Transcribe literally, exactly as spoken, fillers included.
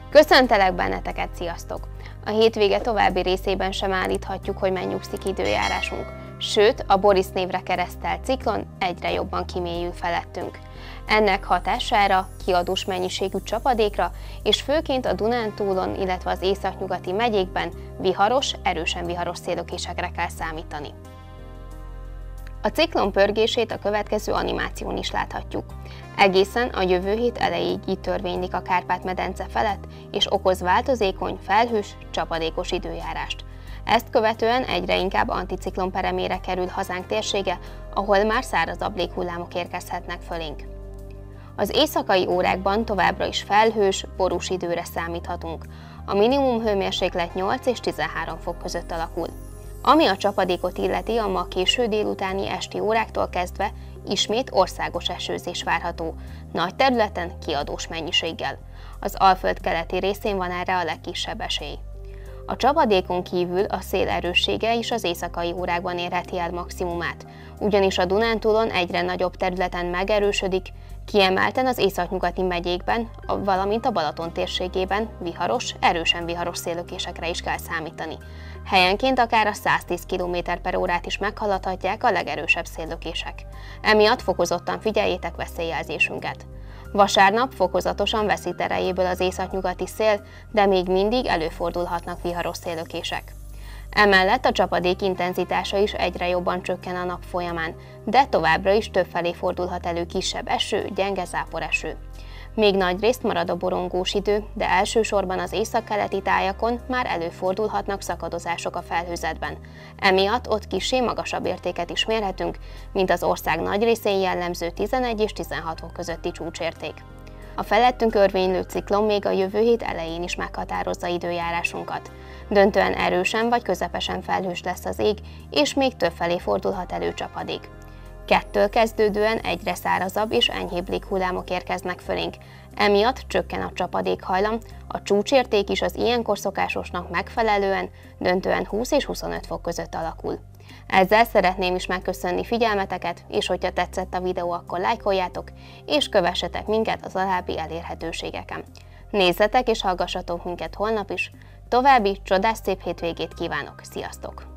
Köszöntelek benneteket, sziasztok! A hétvége további részében sem állíthatjuk, hogy megnyugszik időjárásunk, sőt, a Boris névre keresztelt ciklon egyre jobban kimélyül felettünk. Ennek hatására kiadós mennyiségű csapadékra és főként a Dunántúlon, illetve az északnyugati megyékben viharos, erősen viharos széllökésekre kell számítani. A ciklon pörgését a következő animáción is láthatjuk. Egészen a jövő hét elejéig így törvénylik a Kárpát-medence felett, és okoz változékony, felhős, csapadékos időjárást. Ezt követően egyre inkább anticiklon peremére kerül hazánk térsége, ahol már szárazabb léghullámok érkezhetnek fölénk. Az éjszakai órákban továbbra is felhős, borús időre számíthatunk. A minimum hőmérséklet nyolc és tizenhárom fok között alakul. Ami a csapadékot illeti, a ma késő délutáni esti óráktól kezdve ismét országos esőzés várható, nagy területen kiadós mennyiséggel. Az Alföld keleti részén van erre a legkisebb esély. A csapadékon kívül a szél erőssége is az éjszakai órákban érheti el maximumát, ugyanis a Dunántúlon egyre nagyobb területen megerősödik, kiemelten az északnyugati megyékben, valamint a Balaton térségében viharos, erősen viharos széllökésekre is kell számítani. Helyenként akár a száz tíz kilométer per órát is meghaladhatják a legerősebb széllökések. Emiatt fokozottan figyeljétek veszélyjelzésünket. Vasárnap fokozatosan veszít erejéből az északnyugati szél, de még mindig előfordulhatnak viharos széllökések. Emellett a csapadék intenzitása is egyre jobban csökken a nap folyamán, de továbbra is többfelé fordulhat elő kisebb eső, gyenge záporeső. Még nagyrészt marad a borongós idő, de elsősorban az északkeleti tájakon már előfordulhatnak szakadozások a felhőzetben. Emiatt ott kissé magasabb értéket is mérhetünk, mint az ország nagy részén jellemző tizenegy és tizenhat fok közötti csúcsérték. A felettünk örvénylő ciklon még a jövő hét elején is meghatározza időjárásunkat. Döntően erősen vagy közepesen felhős lesz az ég, és még többfelé fordulhat elő csapadék. Kettől kezdődően egyre szárazabb és enyhébb léghullámok érkeznek fölénk, emiatt csökken a csapadékhajlam, a csúcsérték is az ilyenkor szokásosnak megfelelően döntően húsz és huszonöt fok között alakul. Ezzel szeretném is megköszönni figyelmeteket, és hogyha tetszett a videó, akkor lájkoljátok, és kövessetek minket az alábbi elérhetőségeken. Nézzetek és hallgassatok minket holnap is, további csodás szép hétvégét kívánok, sziasztok!